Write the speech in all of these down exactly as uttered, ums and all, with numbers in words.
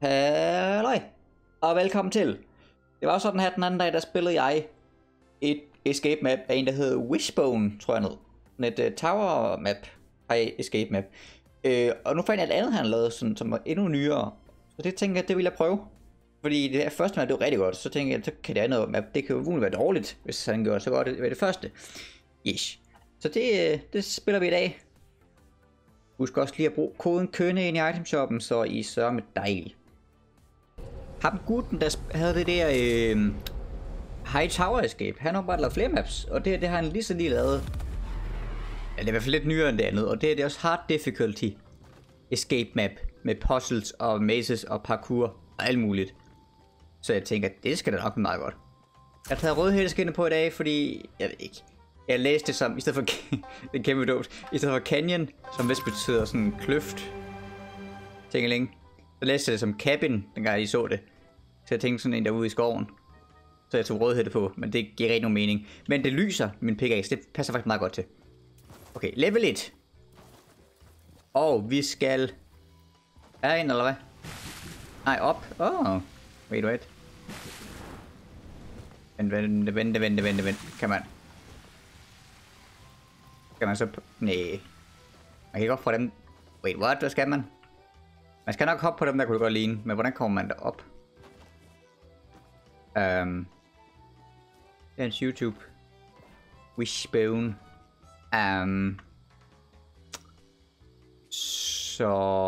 Halløj, og velkommen til. Det var sådan her den anden dag, der spillede jeg et escape map af en, der hedder Wishbone, tror jeg ned. Et uh, tower map, hej, escape map. Uh, og nu fandt jeg et andet, han lavede, sådan, som var endnu nyere. Så det tænker jeg, det vil jeg prøve. Fordi det her første map, det var rigtig godt. Så tænker jeg, så kan det andet map, det kan jo umuligt være dårligt, hvis han gør det så godt ved det første. Yes. Så det, det spiller vi i dag. Husk også lige at bruge koden kønne ind i itemshoppen, så I sørger med dejligt. Ham gutten, der havde det der øh, High Tower Escape, han har bare lavet flere maps, og det, det har han lige så lige lavet. Ja, det er i hvert fald lidt nyere end det andet, og det, det er også Hard Difficulty Escape Map, med puzzles og mazes og parkour og alt muligt. Så jeg tænker, det skal da nok blive meget godt. Jeg har taget rødhælskinne på i dag, fordi, jeg ved ikke, jeg læste det som, i stedet for, det er kæmpe dumt, i stedet for canyon, som vist betyder sådan en kløft, tænkeling. Så læste jeg det som cabin, dengang I så det. Så jeg tænkte sådan en derude i skoven. Så jeg tog rødhætte på, men det giver rigtig nogen mening. Men det lyser, min pickaxe, det passer faktisk meget godt til. Okay, level et. Og vi skal herind, eller hvad? Nej, op. Åh, oh. Wait, wait. Vent, vent, vent, vent, vent, vent. Kan man... Kan man så... Næh. Man kan ikke op fra dem... Wait, what? Hvad skal man? Man skal nok hoppe på dem, der kunne det godt ligne. Men hvordan kommer man derop? Um, Dansk YouTube. Wishbone. Um, så...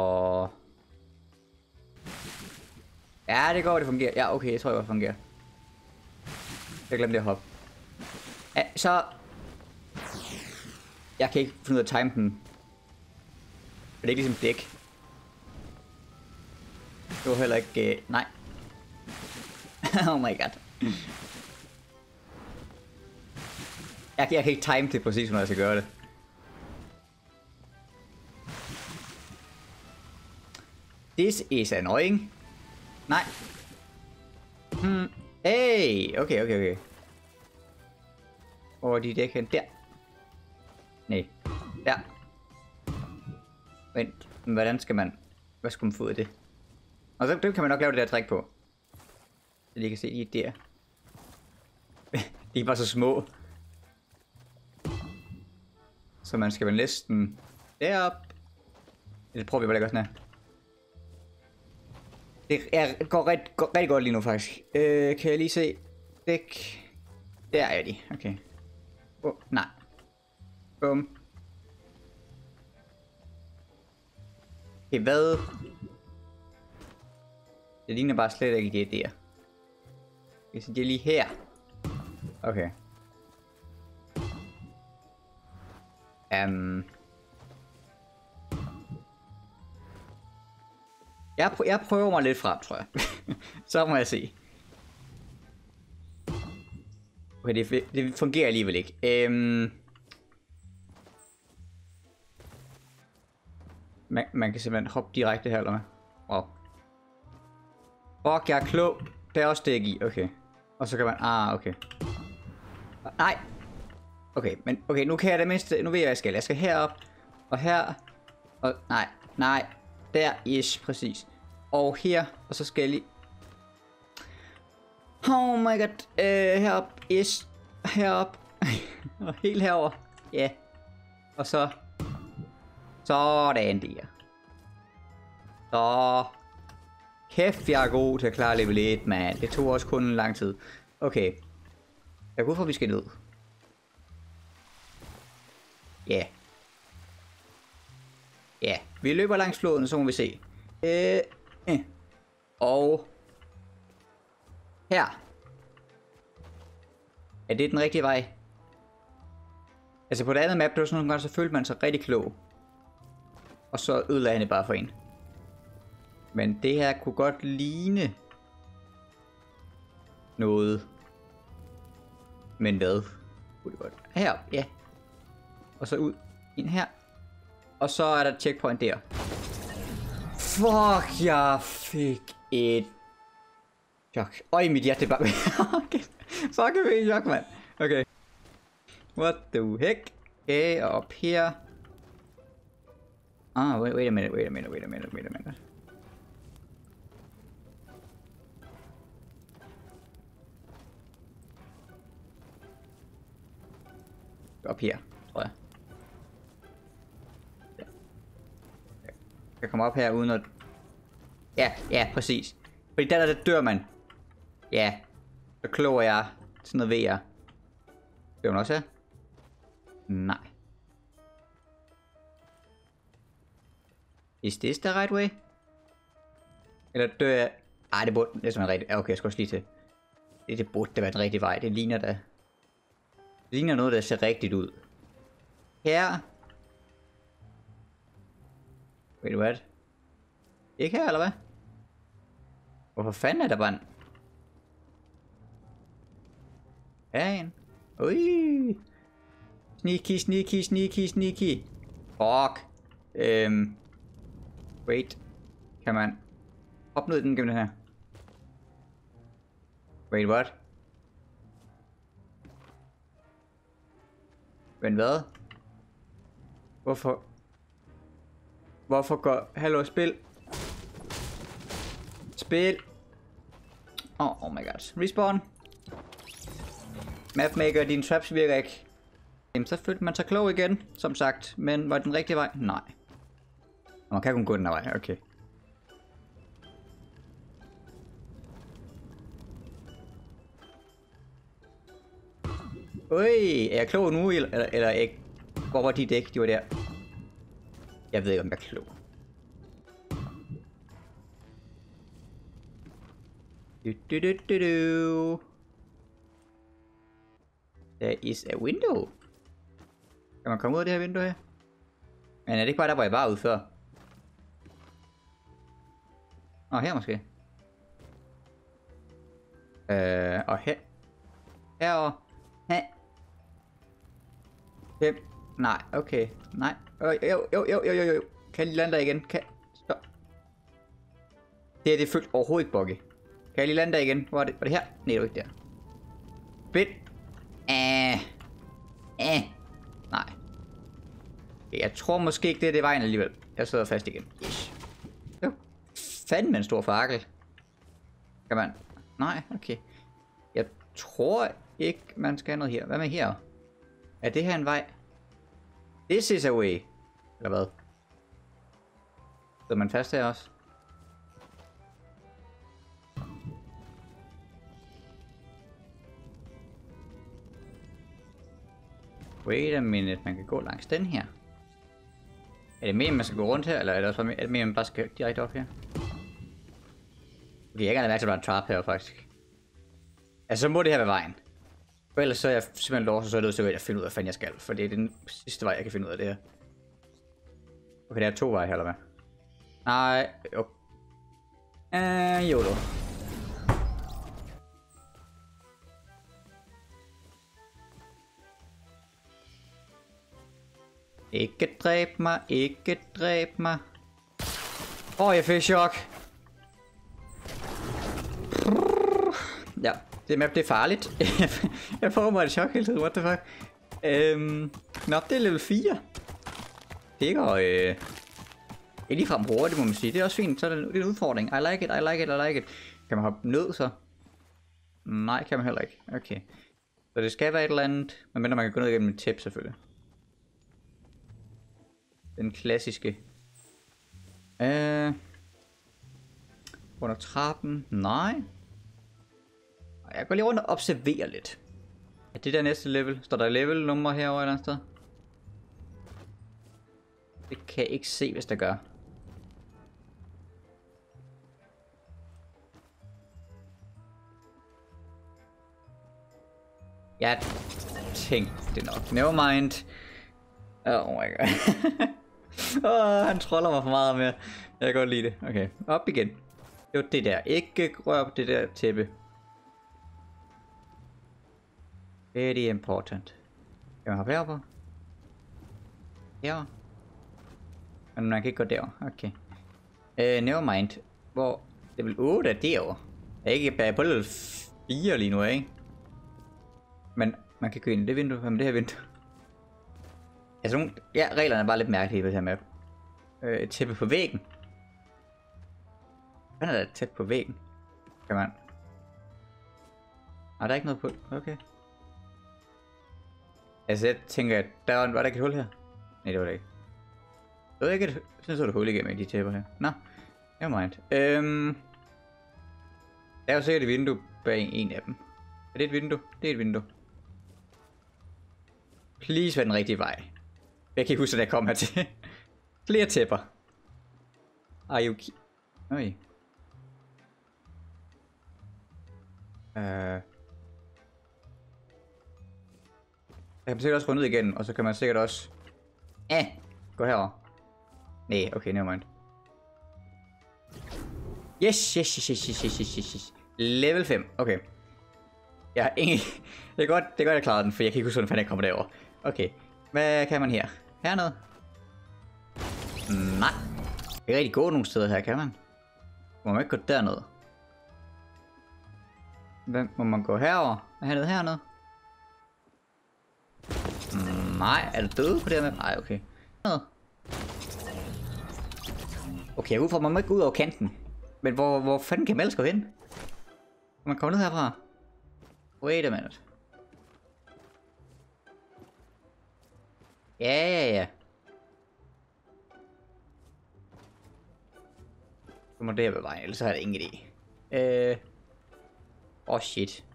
Ja, det går, det fungerer. Ja, okay, jeg tror, det fungerer. Jeg glemte at hoppe. Ja, så... Jeg kan ikke finde ud af at time den. Det er ikke ligesom dæk. Det var heller ikke... Uh, nej. Oh my god. Jeg, jeg kan ikke time det præcis, når jeg skal gøre det. This is annoying. Nej. Hmm. Hey. Okay, okay, okay. Hvor er de dæk hen? Der. Nej. Der. Vent. Hvordan skal man... Hvad skal man få af det? Og så kan man nok lave det der træk på. Så I kan se, de er der. De er bare så små. Så man skal vel næsten derop. Det prøver vi bare at gøre sådan her. Det er, går, ret, går rigtig godt lige nu faktisk. Øh, kan jeg lige se? Dæk. Der er de. Okay. Oh, nej. Bum. Okay, hvad? Det ligner bare slet ikke det der. Så det er lige her. Okay. Um. Jeg, pr jeg prøver mig lidt frem, tror jeg. Så må jeg se. Okay, det, det fungerer alligevel ikke. Um. Man, man kan simpelthen hoppe direkte her, eller hvad? Wow. Fuck, jeg er klog. Der er også dæk i, okay. Og så kan man... Ah, okay. Nej! Okay, men... Okay, nu kan jeg det mindste... Nu ved jeg, hvad jeg skal. Jeg skal herop. Og her. Og... Nej. Nej. Der. Yes, præcis. Og her. Og så skal jeg lige... Oh my god. Uh, herop. Yes. Herop. Og helt herover. Ja. Yeah. Og så... Sådan der. Så... Kæft, jeg er god til at klare level et, man. Det tog også kun en lang tid. Okay. Jeg går ud fra, at vi skal ned. Ja. Yeah. Ja. Yeah. Vi løber langs floden, så må vi se. Øh. øh. Og. Her. Er det den rigtige vej? Altså på det andet map, der var sådan nogle gange, så følte man sig rigtig klog. Og så ødelagde han det bare for en. Men det her kunne godt ligne noget. Men hvad? Kunne det godt. Her, ja. Og så ud. Ind her. Og så er der et checkpoint der. Fuck, jeg fik et chok. Øj, mit hjerte bare... Okay. Fuck, jeg fik et chok, mand. Okay. What the heck? Okay, og op her. Ah, wait, wait a minute, wait a minute, wait a minute, wait a minute. Op her, tror jeg. Jeg kan komme op her uden at... Ja, ja, præcis. Fordi der, der dør man. Ja. Så klog er jeg. Sådan noget ved jeg. Dør man også her? Nej. Is this the right way? Eller dør jeg... Ej, det burde... Det er sådan rigtigt. Okay, jeg skal også lige til. Det, det burde det være den rigtige vej. Det ligner da... Det ligner noget, der ser rigtigt ud. Her. Wait, what? Ikke her, eller hvad? Hvorfor fanden er der bare en... Ja, en. Ui. Sneaky, sneaky, sneaky, sneaky. Fuck. Øhm. Wait. Kan man hoppe ned i den gennem det her? Wait, what? Men hvad? Hvorfor? Hvorfor går... Hallo, spil. Spil. Oh, oh my god. Respawn. Mapmaker, dine traps virker ikke. Jamen, så følte man sig klog igen, som sagt. Men var det den rigtige vej? Nej. Man kan kun gå den her vej, okay. Ui, er jeg klog nu, eller, eller ikke? Hvor var de dæk, de var der? Jeg ved ikke, om jeg er klog. Du, du, du, du, du. There is a window. Kan man komme ud af det her vindue her? Men er det ikke bare der, hvor jeg var ude før? Åh, her måske. Øh, og her. Herovre. Her. Fem. Nej, okay. Nej. Jo, jo, jo, jo, jo, jo. Kan jeg lige lande der igen? Kan... Stop. Det her, det følt overhovedet ikke buggy. Kan jeg lige lande der igen? Hvor er det? Var det her? Nej, det var ikke der. Bit. Æh. Æh. Nej. Jeg tror måske ikke, det er det vejen alligevel. Jeg sidder fast igen. Yes. Jo. Fandme en stor fakkel. Kan man? Nej, okay. Jeg tror ikke, man skal have noget her. Hvad med her? Er det her en vej? This is a way. Eller hvad? Sidder man fast her også? Wait a minute, man kan gå langs den her. Er det mere, man skal gå rundt her, eller er det også mere, er det mere, man bare skal direkte op her? Okay, jeg kan da mærke, at der var en trap her faktisk. Altså, så må det her være vejen. For ellers så er jeg simpelthen lov, så er jeg nødt til at finde ud af, hvad fanden jeg skal. For det er den sidste vej, jeg kan finde ud af det her. Okay, der er to veje her, eller hvad? Nej, jo. Øh, jo, jo. Ikke dræb mig, ikke dræb mig. Åh, oh, jeg fik chok. Ja, det map, det er farligt. Jeg får mig et chok hele tiden, what the fuck. Øhm, nå, det er level fire. Det går øh, ikke ligefrem hurtigt, må man sige. Det er også fint, så er det, det er en udfordring. I like it, I like it, I like it. Kan man hoppe ned så? Nej, kan man heller ikke. Okay. Så det skal være et eller andet, medmindre man kan gå ned igennem et tæppe selvfølgelig. Den klassiske. Øh... Under trappen? Nej. Jeg går lige rundt og observerer lidt. Er det der næste level? Står der level nummer herovre et eller andet sted? Det kan jeg ikke se, hvis der gør. Jeg tænkte det nok. Never mind. Oh my god. oh, han troller mig for meget med. Jeg kan godt lide det. Okay, op igen. Det var det der. Ikke rør på det der tæppe. Very important. Kan man hoppe herover? Herover? Men man kan ikke gå derover. Okay. Uh, never mind. Hvor? Level otte er derovre. Jeg er ikke på level fire lige nu, ikke? Men man kan gå ind i det vindue. Hvad med det her vindue? Altså, nogle... ja, reglerne er bare lidt mærkelige på det her map. Øh, et tæppe på væggen. Hvad er der tæt på væggen? Kan man... Nej, der er ikke noget på... Okay. Altså, jeg tænker, at der var, var der ikke et hul her? Nej, det var det ikke. Det var ikke et... Sådan så det hul igennem de tæpper her. Nå, nevermind. Øhm... Der er jo sikkert et vindue bag en af dem. Er det et vindue? Det er et vindue. Please vær den rigtige vej. Jeg kan ikke huske, at jeg kom her til. Flere tæpper. Are you... Oj. Uh... Jeg kan sikkert også runde ud igen, og så kan man sikkert også... Eh, gå herover. Nej, okay, nevermind. Yes, yes, yes, yes, yes, yes, yes, yes, yes. Level fem, okay. Jeg har ingen... Det er godt, det er godt, jeg klarede den, for jeg kan ikke huske, hvordan fanden jeg kommer derover. Okay, hvad kan man her? Hernede? Nej. Det er rigtig gå nogle steder her, kan man? Må man ikke gå derned? Hvem må man gå herover? Er hernede hernede? Nej, er du døde på det her med? Nej, okay. Okay, jeg går ud fra, at man må ikke gå ud over kanten. Men hvor, hvor fanden kan man ellers gå hen? Kan man komme ned herfra? Wait a minute. Ja, ja, ja. Så må det her være vejen, ellers har jeg ingen idé. Øh... Åh, oh, shit.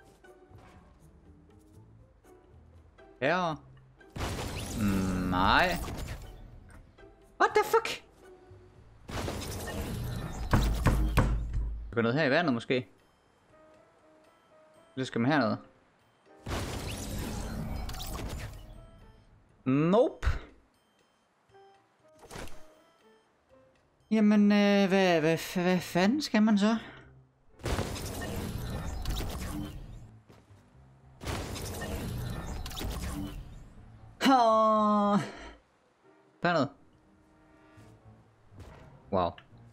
Her. Mm, nej. What the fuck? Gå ned her i vandet måske. Eller skal man hernede? Nope. Jamen, øh, hvad, hvad, hvad fanden skal man så? Oh. Dernede. Wow.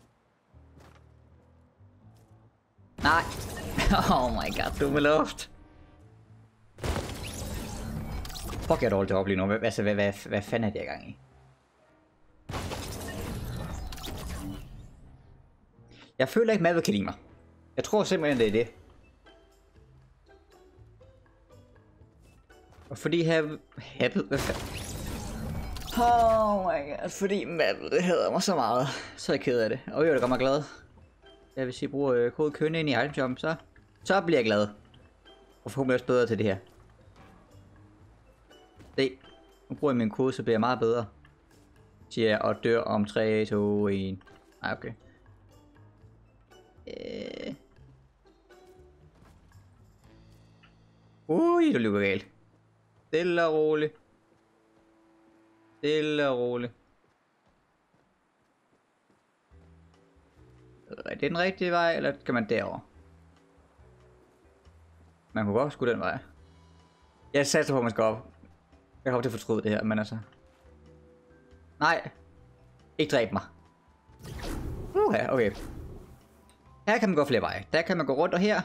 Nej. Oh my god, du er med luft. Fuck, jeg er dårligt til at opleve nu. Altså, hvad, hvad, hvad fanden er det, jeg gang i? Jeg føler ikke, mappet kan lide mig. Jeg tror simpelthen, det er det. Og fordi have... Happet? Hvad fanden? Oh my god, fordi mappet, det hader mig så meget. Så er jeg ked af det. Og jeg er da godt mig glad. Jeg vil sige, bruge øh, kode kønne ind i itemshop, så... Så bliver jeg glad. Og forhåbentlig også bedre til det her. Se. Nu bruger jeg min kode, så bliver jeg meget bedre. Siger jeg, og dør om tre, to, et. Nej, okay. Øh... Ui, det løber galt. Stille og roligt. Stille og roligt. Er det den rigtige vej, eller skal man derover? Man kunne godt skulle den vej. Jeg satser på, at man skal op. Jeg håber, det fortryde det her, men altså... Nej. Ikke dræb mig. Uh, ja, okay. Her kan man gå flere veje. Der kan man gå rundt og her.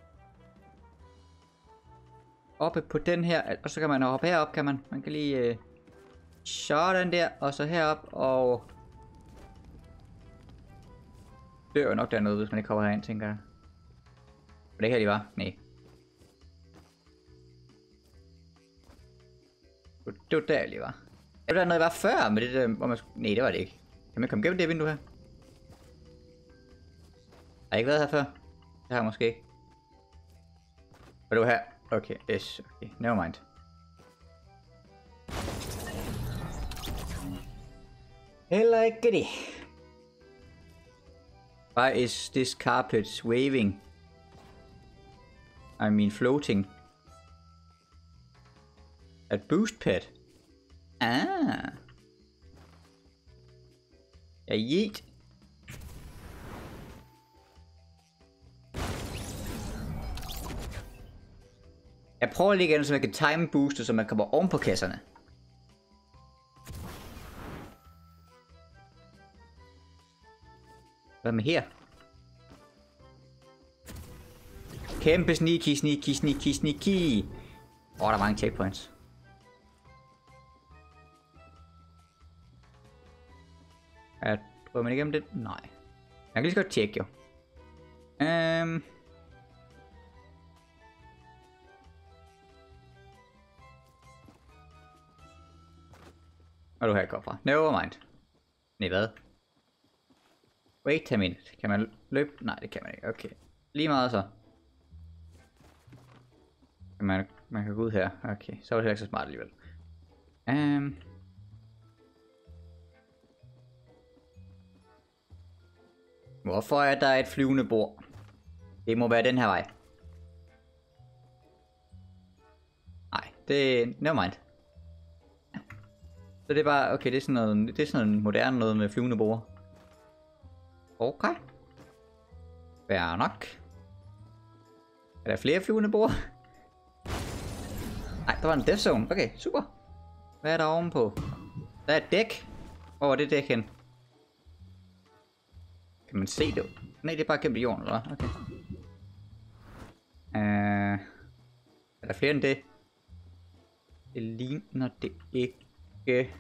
Oppe på den her, og så kan man hoppe herop, kan man. Man kan lige... Øh, sådan der, og så herop, og... Det er jo nok dernede, hvis man ikke kommer herind, tænker jeg. Var det her, de var? Nej. Det var der, jeg lige var. Det var der noget, jeg var før med det der, hvor man skulle... Nej, det var det ikke. Kan man komme gennem det vindue her? Har jeg ikke været her før? Det har jeg måske ikke. Var du her? Okay, yes, okay, never mind. Heller ikke det. Why is this carpet waving? I mean floating. A boost pad. Ah. Ja, yeet. Jeg prøver lige igen, så jeg kan time booste, så man kommer oven på kasserne. Hvad med her? Kæmpe sneaky, sneaky, sneaky, sneaky. Åh, oh, der er mange checkpoints. Jeg prøver man igennem det? Nej. Jeg kan lige så godt tjekke, jo. Um... Og du her går fra. Never mind. Nej, hvad? Wait a minute. Kan man løbe? Nej, det kan man ikke. Okay. Lige meget så. Man, man kan gå ud her. Okay, så var det heller ikke så smart alligevel. Um. Hvorfor er der et flyvende bord? Det må være den her vej. Nej, det... Never mind. Så det er bare... Okay, det er sådan noget, det er sådan noget moderne noget med flyvende bord. Okay. Fair nok. Er der flere flyvende bord? Nej, der var en death zone. Okay, super. Hvad er der ovenpå? Der er et dæk. Hvor var det dæk hen? Kan man se det? Nej, det er bare kæmpe jorden, eller hvad? Okay. Uh, er der flere end det? Det ligner det ikke.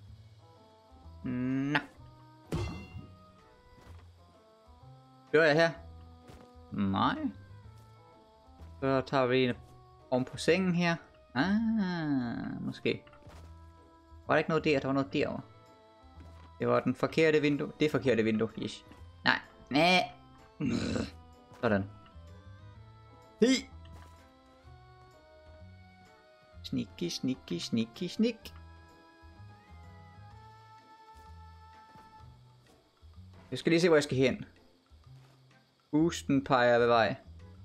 Nå. Gør jeg her? Nej. Så tager vi en om på sengen her. Ah, måske. Var der ikke noget der? Der var noget derovre. Det var den forkerte vindue. Det forkerte vindue. Yes. Nej. Nej. Sådan. Hi. Sneaky, sneaky, sneaky, sneak. Jeg skal lige se, hvor jeg skal hen. Boosten peger ved vej.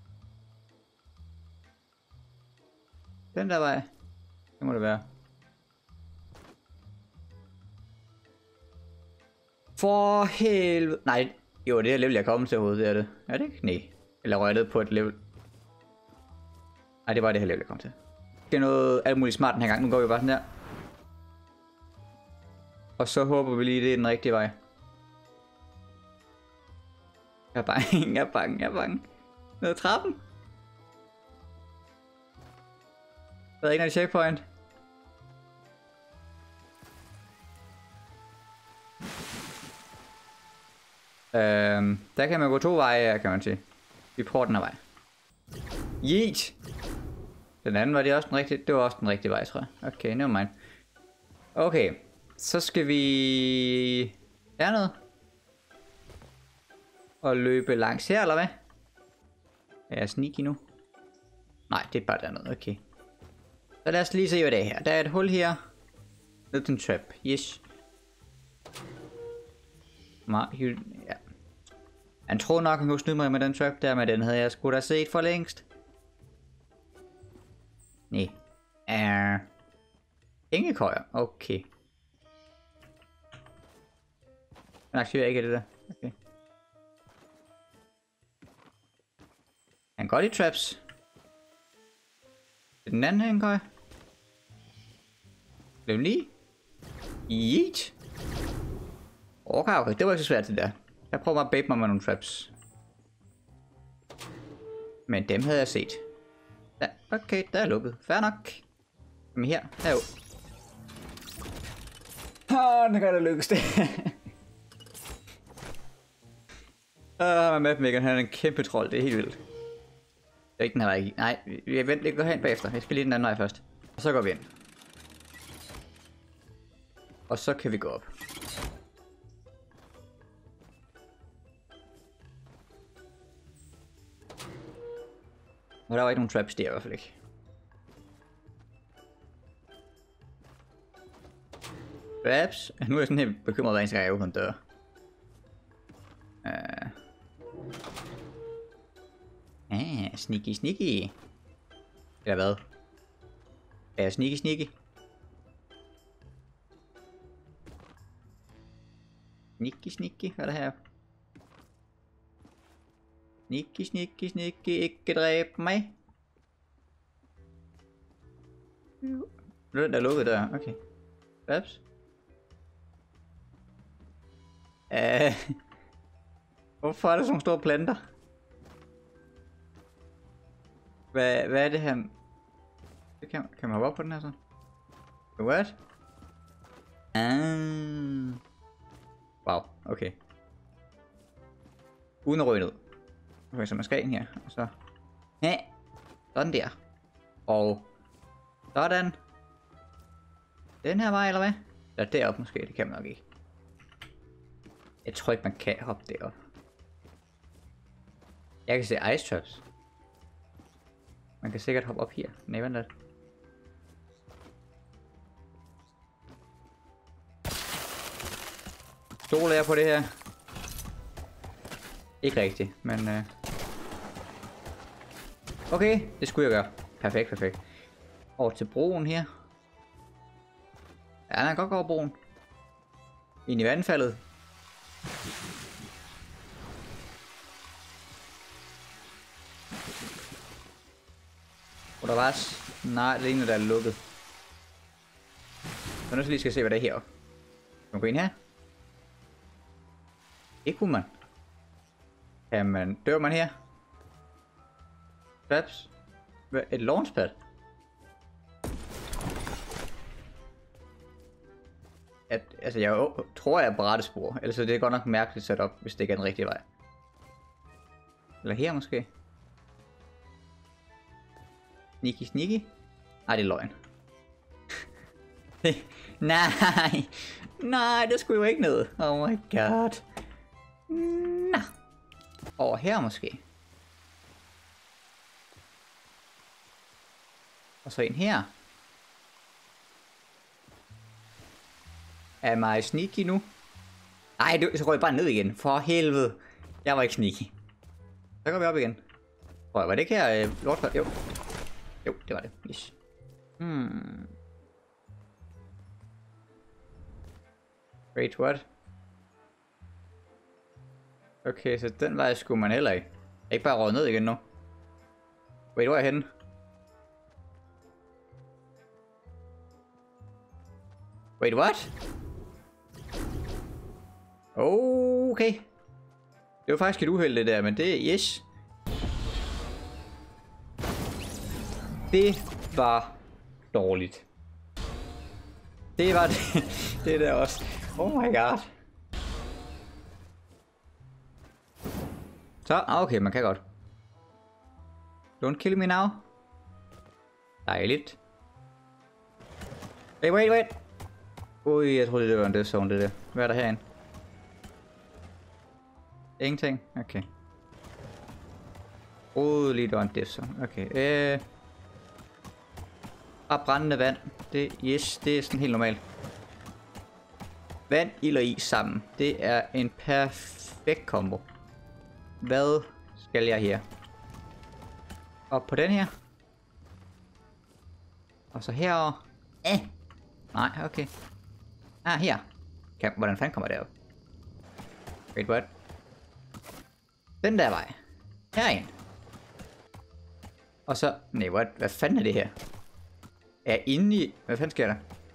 Den der vej. Det må det være. For helvede. Nej. Jo, det er level, jeg kommer til hovedet, det er det. Er det ikke? Nej. Eller røg jeg på et level. Nej, det var det her level, jeg kom til. Det er noget alt muligt smart den her gang. Nu går vi bare sådan der. Og så håber vi lige, det er den rigtige vej. Jeg er bange, jeg er bange, jeg er bange. Ned ad trappen. Der er ikke noget checkpoint. Øhm, der kan man gå to veje, kan man sige. Vi prøver den her vej. Yeet! Den anden var det også den rigtige. Det var også den rigtige vej, tror jeg. Okay, never mind. Okay, så skal vi dernede. Og løbe langs her, eller hvad? Er jeg sneaky nu? Nej, det er bare dernede, okay. Så lad os lige se, hvad det er her. Der er et hul her. Ned til en trap, yes. Ja. Han tror nok, han kunne snyde mig med den trap der, men den havde jeg sgu da set for længst. Nej. Er... Ingen køjer, okay. Han aktiverer ikke det der, okay. Han går i traps. Den anden her en køj. Blev lige. Yeet. Okay, okay, det var ikke så svært det der. Jeg prøver bare at babe mig med nogle traps. Men dem havde jeg set. Ja, okay, der er lukket. Fair nok. Kom her, her jo. Åh, nu kan det lykkes det. Åh, oh, mapmaker, han er en kæmpe trold, det er helt vildt. Det er ikke den her vej. Nej, vi venter lidt, gå hen bagefter. Jeg skal lige den anden vej først. Og så går vi ind. Og så kan vi gå op. Og der var ikke nogen traps der i hvert fald ikke. Traps? Nu er jeg sådan helt bekymret hver eneste gang jeg åbner en dør. Uh. Ah, sneaky sneaky. Eller hvad? Er jeg sneaky sneaky? Sneaky sneaky, hvad er der her? Sneaky, sneaky, sneaky, ikke dræb mig. Nu er den der lukket der, okay. Ups. Uh, hvorfor er der sådan nogle store planter? Hvad, hvad er det her? Det kan, kan man hoppe op på den her så? What? Ah. Wow, okay. Uden at ryge ned. Okay, så man skal ind her, og så... Ja, sådan der. Og... Sådan. Den her vej, eller hvad? Eller deroppe måske, det kan man nok ikke. Jeg tror ikke, man kan hoppe derop. Jeg kan se ice traps. Man kan sikkert hoppe op her. Nej, vent lidt. Stoler jeg på det her? Ikke rigtigt, men... Øh... Okay, det skulle jeg gøre. Perfekt, perfekt. Over til broen her. Ja, man kan godt gå over broen. Ind i vandfaldet. Undervejs. Nej, det er ene, der er lukket. Så nu skal lige skal se, hvad det er heroppe. Kan man gå ind her? Ikke kunne man. Kan man... Dør man her? Traps? Et launchpad? At, altså, jeg jo, tror, jeg er på rette spor. Ellers er det godt nok mærkeligt sat op, hvis det ikke er den rigtige vej. Eller her måske? Sneaky, sneaky? Ej, det er løgn. Nej! Nej, det skulle jo ikke ned. Oh my god. Nå. Over her måske. Og så en her. Am I sneaky nu? Ej, så går jeg bare ned igen. For helvede. Jeg var ikke sneaky. Så går vi op igen. Prøv, var det ikke her øh, lort? Jo. Jo, det var det. Yes. Hmm. Wait, what? Okay, så den vej skulle man heller ikke. Jeg ikke bare råd ned igen nu. Wait, hvor er jeg henne? Wait, what? Okay. Det var faktisk et uheld det der, men det er yes. Det var dårligt. Det var det. Det der også. Oh my god. Så, okay, man kan godt. Don't kill me now. Dejligt. Hey, wait, wait. Ui, jeg troede det var en death zone det der. Hvad er der herinde? Ingenting? Okay. Troede lige, det var en death zone. Okay. Øh... Bare brændende vand. Det, yes, det er sådan helt normalt. Vand, ild og is sammen. Det er en perfekt kombo. Hvad skal jeg her? Op på den her. Og så herover. Eh. Nej, okay. Ah, her. Kan, hvordan fanden kommer det op? Wait, what? Den der vej. Herind. Og så... Nej, what? Hvad fanden er det her? Er jeg inde i... Hvad fanden sker der?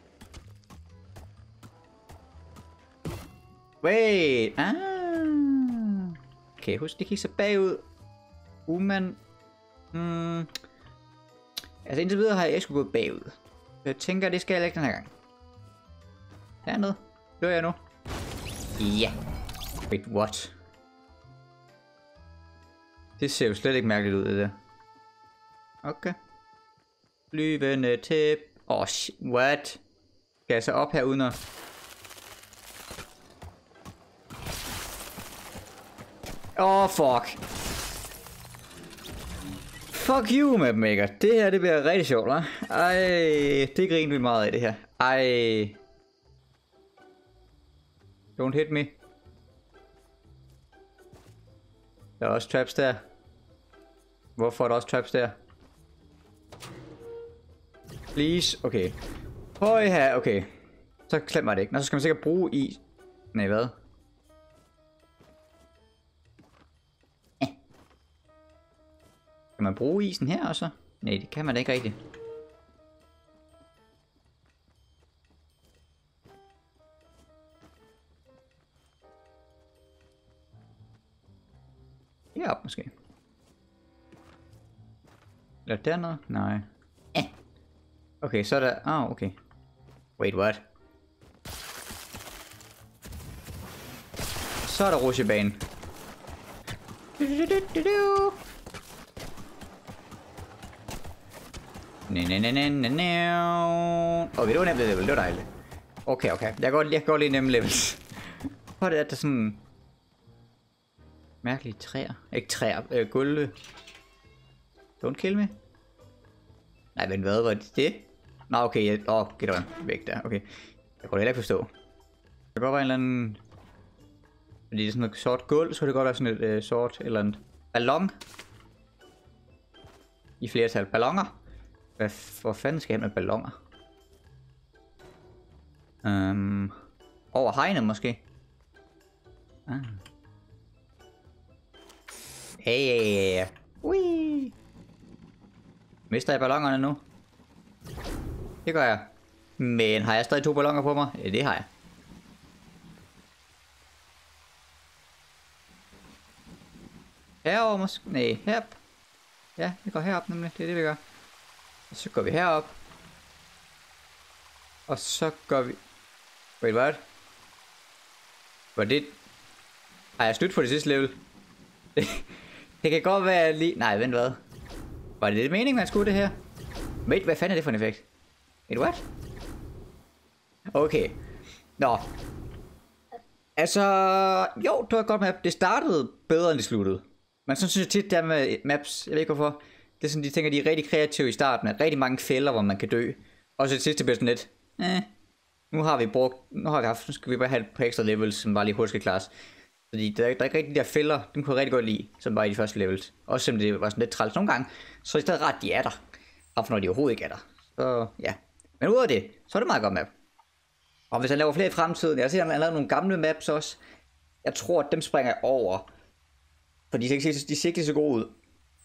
Wait. Ah. Okay, husk lige kigge sig bagud. Uman. Hmm. Altså indtil videre har jeg ikke skulle gå bagud. Jeg tænker, det skal jeg ikke den her gang. Dernede. Dør jeg nu? Ja. Wait, what? Det ser jo slet ikke mærkeligt ud, det der. Okay. Flyvende tip. Åh, oh, what? Skal jeg så op her uden at... Åh, oh, fuck. Fuck you, Mapmaker. Det her, det bliver rigtig sjovt, hva'? Ej, det griner vi meget af, det her. Ej. Don't hit me. Der er også traps der. Hvorfor er der også traps der? Please. Okay. Høj her. Okay. Så klemmer det ikke. Nå, så skal man sikkert bruge is. Nej, hvad? Eh. Kan man bruge isen her også? Nej, det kan man ikke rigtigt. Heroppe måske. Eller dernede? Nej. Eh. Okay, så er der... Ah, oh, okay. Wait, what? Så er der rutsjebanen. Nej, nej, nej, nej, nej. Okay, det var nemt, det var dejligt. okay, okay. Jeg kan godt, jeg kan godt lide nemme levels. Hvor er det, at der sådan... mærkelige træer. Ikke træer, øh, gulve. Don't kill me. Nej, men hvad var det? det? Nå, okay, jeg... Åh, oh, get on. Væk der, okay. Jeg kunne heller ikke forstå. Det kan godt være en eller anden... Fordi det er sådan noget sort gulv, så kan det godt være sådan et øh, sort eller andet ballon. I flertal ballonger. Hvad, hvor fanden skal jeg med ballonger? Um, over hegnet måske. Ah. Hey, ui. Mister jeg ballongerne nu? Det gør jeg. Men har jeg stadig to ballonger på mig? Ja, det har jeg. Herover måske? Nej, herop. Ja, vi går herop nemlig. Det er det vi gør. Og så går vi herop. Og så går vi... Wait, what? Var det... Har jeg slut på det sidste level? Det, det kan godt være lige... Nej, vent hvad? Var det det mening, man skulle det her? Wait, hvad fanden er det for en effekt? Wait, what? Okay. Nå. Altså... Jo, det var et godt map. Det startede bedre, end det sluttede. Men så synes jeg tit, der med maps... Jeg ved ikke hvorfor. Det er sådan, de tænker, de er rigtig kreative i starten. Med rigtig mange fælder, hvor man kan dø. Og så det sidste bliver sådan lidt... Eh, nu har vi brugt... Nu har vi haft... Nu skal vi bare have et par ekstra levels, som bare lige hurtigt skal klares. Fordi der, der er ikke rigtig de der fælder, dem kunne jeg rigtig godt lide, som var i de første levels. Også selvom det var sådan lidt træls nogle gange, så er det stadig ret, de er der. Frem for når de overhovedet ikke er der. Så ja. Men ud af det, så er det meget godt map. Og hvis han laver flere i fremtiden, jeg har set, at han har lavet nogle gamle maps også. Jeg tror, at dem springer jeg over. For de ser ikke, de ser ikke så gode ud.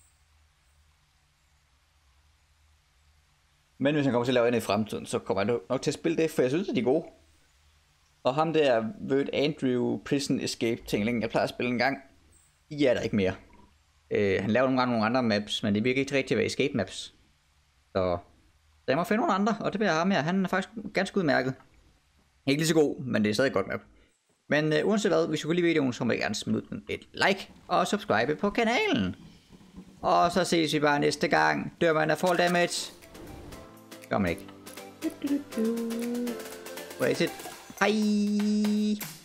Men hvis han kommer til at lave andet i fremtiden, så kommer jeg nok til at spille det, for jeg synes, at de er gode. Og ham der Vert Andrew Prison Escape tingling, jeg plejer at spille en gang, de er der ikke mere. Øh, han laver nogle gange nogle andre maps, men det virker ikke rigtig at være escape maps. Så jeg må finde nogle andre, og det bliver ham her. Han er faktisk ganske udmærket. Ikke lige så god, men det er stadig godt map. Men øh, uanset hvad, hvis du kunne lide videoen, så må jeg gerne smide den et like og subscribe på kanalen. Og så ses vi bare næste gang. Dør man af fall damage? Gør man ikke. What is it? Hej!